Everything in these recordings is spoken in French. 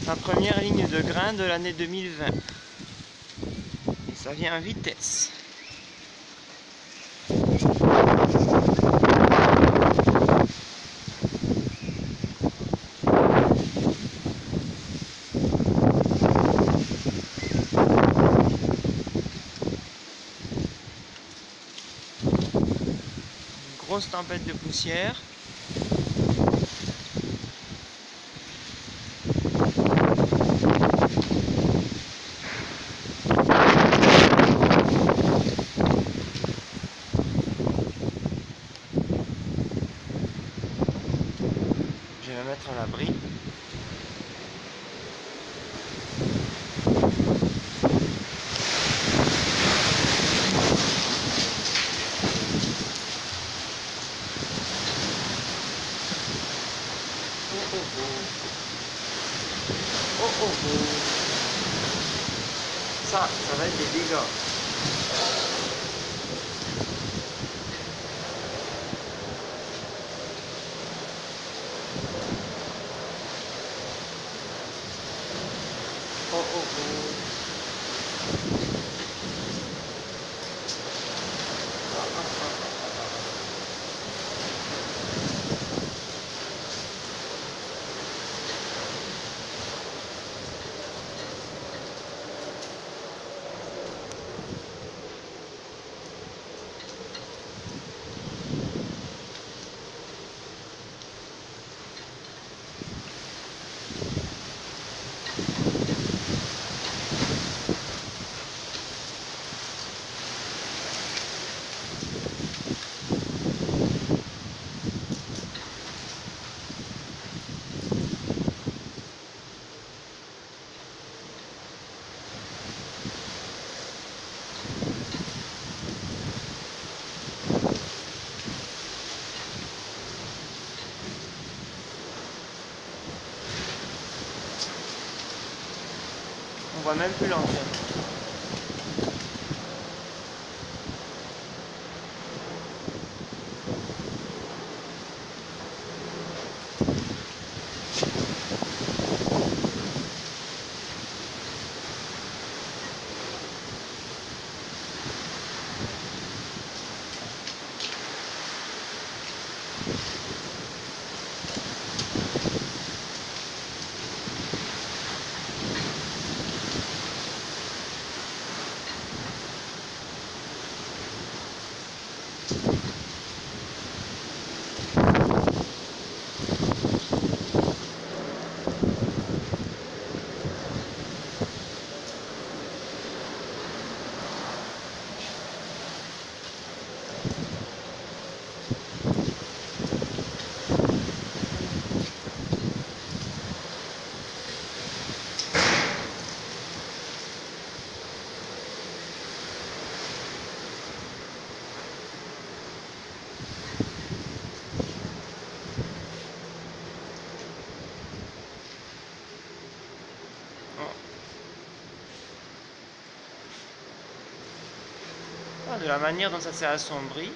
sa première ligne de grain de l'année 2020. Et ça vient en vitesse. Une grosse tempête de poussière. Je vais me mettre à l'abri. Ça va être des dégâts. On voit même plus l'antenne. De la manière dont ça s'est assombri.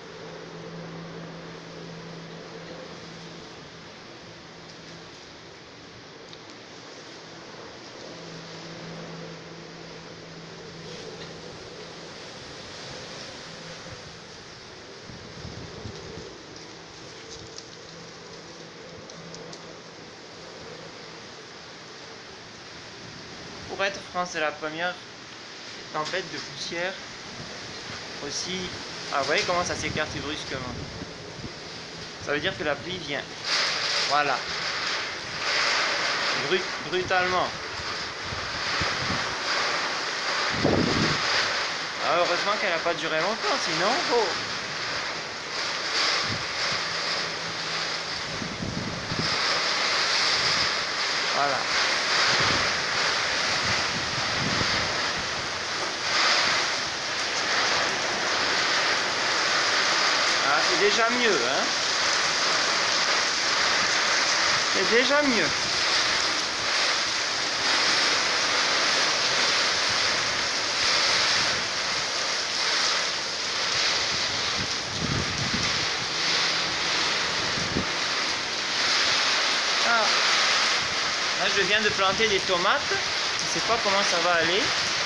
Pour être franc, c'est la première tempête de poussière aussi. Ah, vous voyez comment ça s'écarte brusquement. Ça veut dire que la pluie vient. Voilà. Brutalement. Ah, heureusement qu'elle n'a pas duré longtemps, sinon... Oh. Voilà. C'est déjà mieux, hein. C'est déjà mieux. Ah, là je viens de planter des tomates. Je ne sais pas comment ça va aller.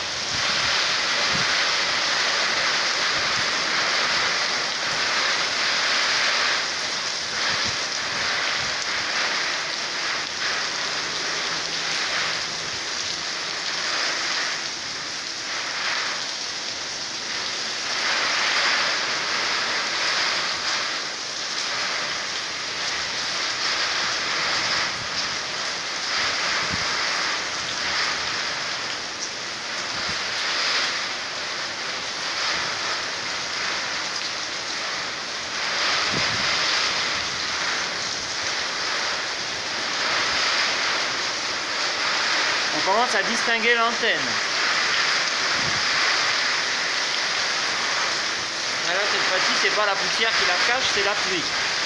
On commence à distinguer l'antenne. Là, cette fois-ci, c'est pas la poussière qui la cache, c'est la pluie.